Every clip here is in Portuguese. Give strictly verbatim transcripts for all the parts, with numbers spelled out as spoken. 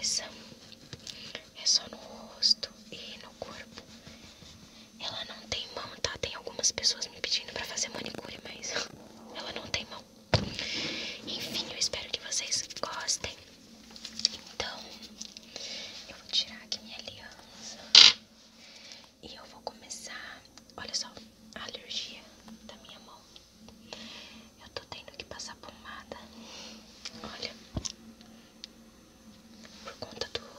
cabeça, é só no rosto e no corpo. Ela não tem mão, tá? Tem algumas pessoas me pedindo pra fazer manicure, mas ela não tem mão. Enfim, eu espero que vocês gostem. Então, eu vou tirar aqui minha aliança e eu vou começar. Olha só, a alergia da minha mão. Eu tô tendo que passar pomada. Olha, por conta do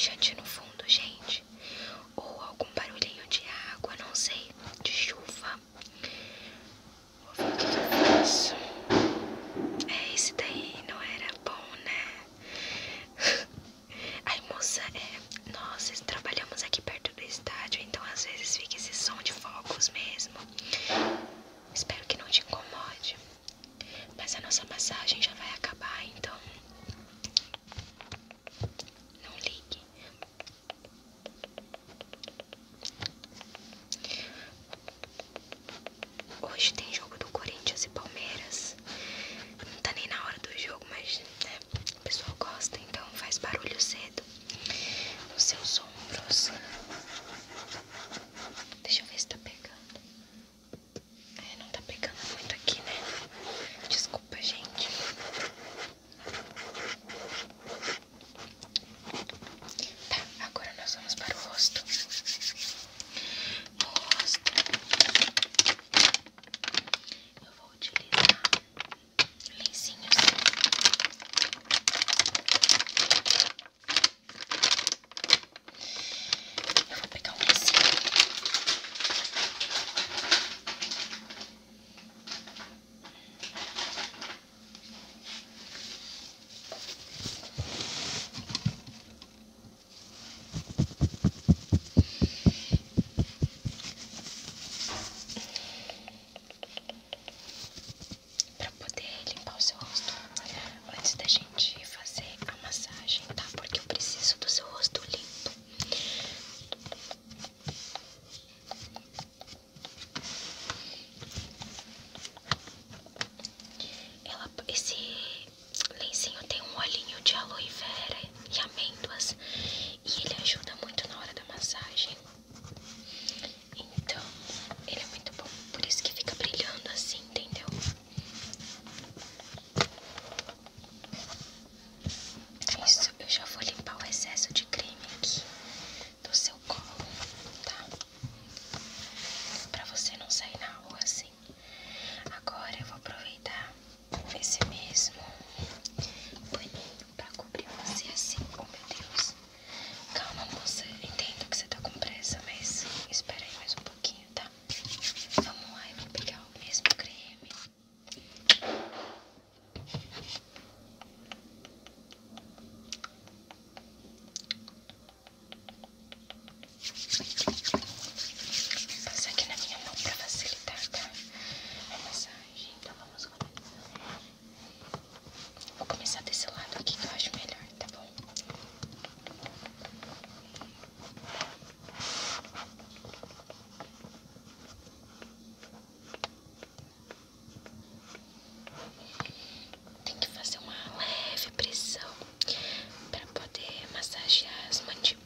relaxante no fundo, gente. Ou algum barulhinho de água, não sei, de chuva. Vou ver o que que eu faço. É, esse daí não era bom, né? Ai, moça, é... Nós trabalhamos aqui perto do estádio, então às vezes fica esse som de fogos mesmo. Espero que não te incomode. Mas a nossa massagem já vai acabar, então não ligue. Hoje tem jogo do Corinthians e Palmeiras. Não tá nem na hora do jogo, mas né, o pessoal gosta, então faz barulho cedo nos seus ombros. Deixa eu ver se tá pegando. É, não tá pegando muito aqui, né? Desculpa, gente. Tá, agora nós vamos para o rosto. No rosto eu vou utilizar lencinhos. Eu vou pegar um lencinho. Pra poder limpar o seu rosto antes da gente fazer a massagem, tá? Porque eu preciso do seu rosto limpo. Ela, esse lencinho tem um olhinho de aloe vera e amêndoas e ele ajuda muito na hora da massagem. Então, ele é muito bom, por isso que fica brilhando assim, entendeu? Isso, eu já vou limpar o excesso de creme aqui do seu colo, tá? Pra você não sair na rua assim. Agora eu vou aproveitar esse mesmo paninho pra cobrir você assim. Oh, meu Deus. Calma, moça. Entendo que você tá com pressa, mas espera aí mais um pouquinho, tá? Vamos lá, eu vou pegar o mesmo creme. Passar aqui na minha mão pra facilitar, tá? A massagem. Então vamos começar. Vou começar desse lado aqui que eu acho melhor, tá bom? Tem que fazer uma leve pressão pra poder massagear as mandíbulas.